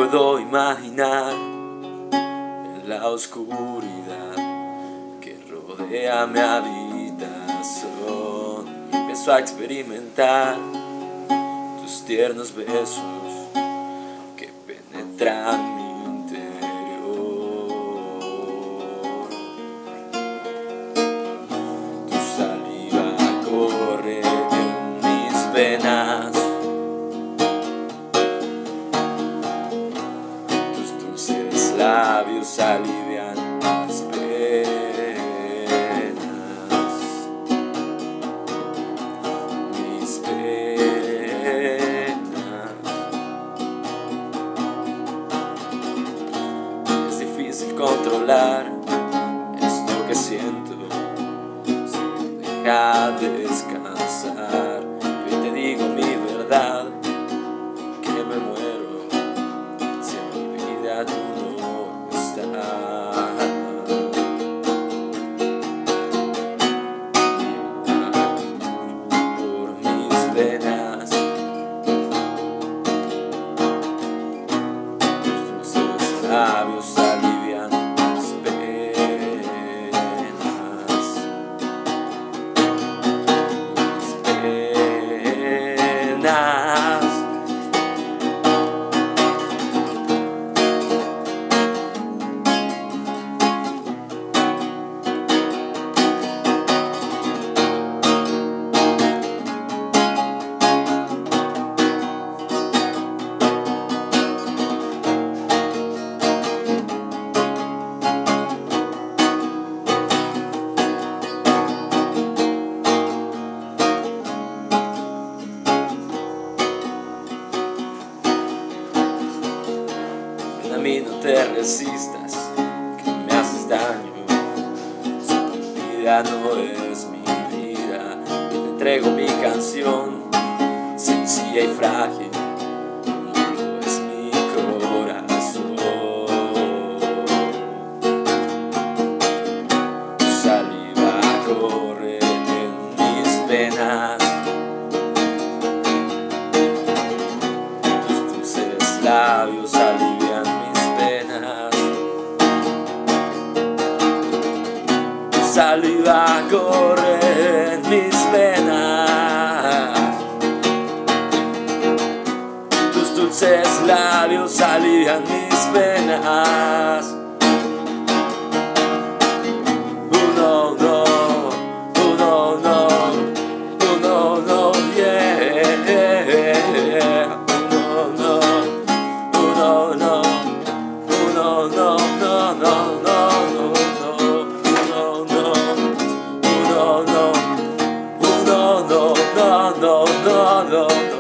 puedo imaginar en la oscuridad que rodea mi habitación. Y empiezo a experimentar tus tiernos besos que penetran mi interior. Tu saliva corre en mis venas, tus dulces labios alivian mis penas, mis penas. Es difícil controlar esto que siento, si me deja descansar. Yo te digo mi verdad, que me muero si en mi vida tú no estás. Por mis venas, tus dulces labios alivian mis penas, mis penas. A mí no te resistas, que me haces daño. Si tu vida no es mi vida, yo te entrego mi canción, sencilla y frágil, no es mi corazón. Tu saliva corre en mis venas, tus dulces labios alivian mis penas. Tu saliva corre en mis venas, tus dulces labios alivian mis penas. No, no, no, no, no, no, yeah. No, no, no, no, no, no, no, no, no, no, no, no, no, no, no, no, no, no.